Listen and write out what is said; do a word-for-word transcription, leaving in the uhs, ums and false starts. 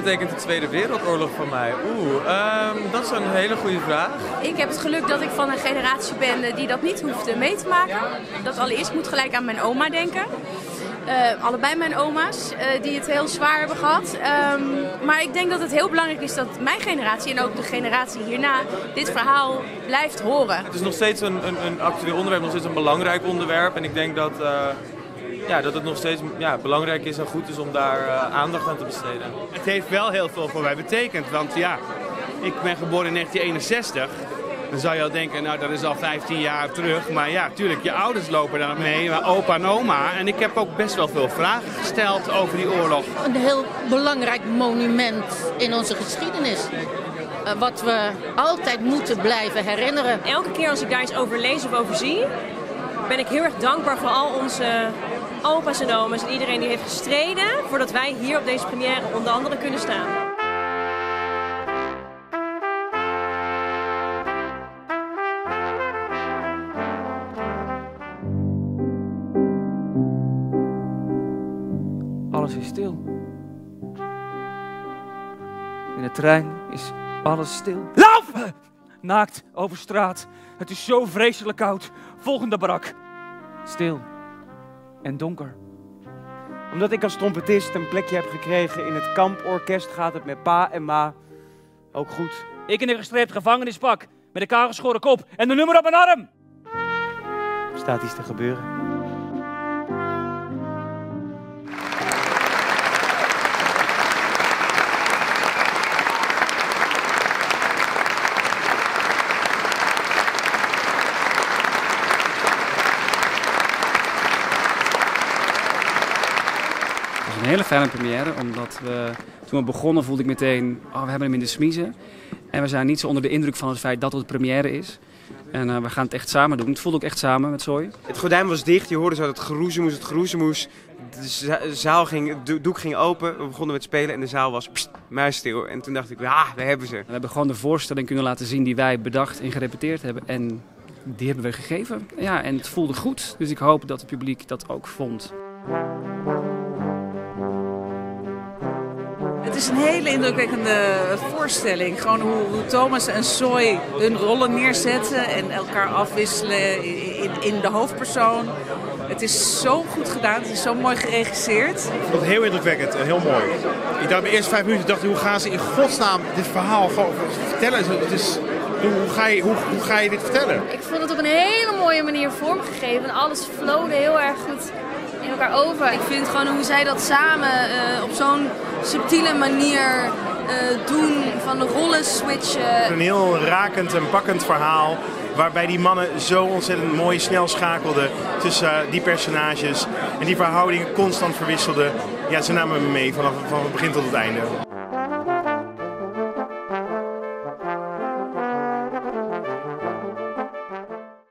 betekent de Tweede Wereldoorlog voor mij? Oeh, um, dat is een hele goede vraag. Ik heb het geluk dat ik van een generatie ben die dat niet hoeft mee te maken. Dat allereerst moet gelijk aan mijn oma denken. Uh, allebei mijn oma's, uh, die het heel zwaar hebben gehad. Um, maar ik denk dat het heel belangrijk is dat mijn generatie en ook de generatie hierna dit verhaal blijft horen. Het is nog steeds een, een, een actueel onderwerp, nog steeds een belangrijk onderwerp. En ik denk dat, uh, ja, dat het nog steeds ja, belangrijk is en goed is om daar uh, aandacht aan te besteden. Het heeft wel heel veel voor mij betekend, want ja, ik ben geboren in negentien eenenzestig. Dan zou je al denken, nou dat is al vijftien jaar terug. Maar ja, tuurlijk, je ouders lopen daar mee, maar opa en oma. En ik heb ook best wel veel vragen gesteld over die oorlog. Een heel belangrijk monument in onze geschiedenis. Uh, wat we altijd moeten blijven herinneren. Elke keer als ik daar iets over lees of over zie, ben ik heel erg dankbaar voor al onze opa's en oma's. En iedereen die heeft gestreden voordat wij hier op deze première onder andere kunnen staan. Alles is stil. In de trein is alles stil. Lauf! Naakt over straat. Het is zo vreselijk koud. Volgende barak. Stil. En donker. Omdat ik als trompetist een plekje heb gekregen in het kamporkest, gaat het met pa en ma ook goed. Ik in een gestreept gevangenispak. Met een kaargeschoren kop en de nummer op mijn arm. Er staat iets te gebeuren. Een hele fijne première, omdat we toen we begonnen voelde ik meteen, oh, we hebben hem in de smiezen. En we zijn niet zo onder de indruk van het feit dat het première is. En uh, we gaan het echt samen doen. Het voelde ook echt samen met Zoe. Het gordijn was dicht, je hoorde zo dat het geroezemoes, het geroezemoes. De zaal ging, het doek ging open, we begonnen met spelen en de zaal was pst, muisstil. En toen dacht ik, ah, we hebben ze. We hebben gewoon de voorstelling kunnen laten zien die wij bedacht en gerepeteerd hebben. En die hebben we gegeven. Ja, en het voelde goed. Dus ik hoop dat het publiek dat ook vond. Het is een hele indrukwekkende voorstelling. Gewoon hoe, hoe Thomas en Zoe hun rollen neerzetten en elkaar afwisselen in, in de hoofdpersoon. Het is zo goed gedaan, het is zo mooi geregisseerd. Ik vond het heel indrukwekkend en heel mooi. Ik dacht de eerste vijf minuten, dacht, hoe gaan ze in godsnaam dit verhaal gewoon vertellen? Het is, hoe, ga je, hoe, hoe ga je dit vertellen? Ik vond het op een hele mooie manier vormgegeven. Alles flowde heel erg goed in elkaar over. Ik vind gewoon hoe zij dat samen uh, op zo'n subtiele manier uh, doen, van de rollen switchen. Een heel rakend en pakkend verhaal waarbij die mannen zo ontzettend mooi snel schakelden tussen uh, die personages en die verhoudingen constant verwisselden. Ja, ze namen me mee vanaf van het begin tot het einde.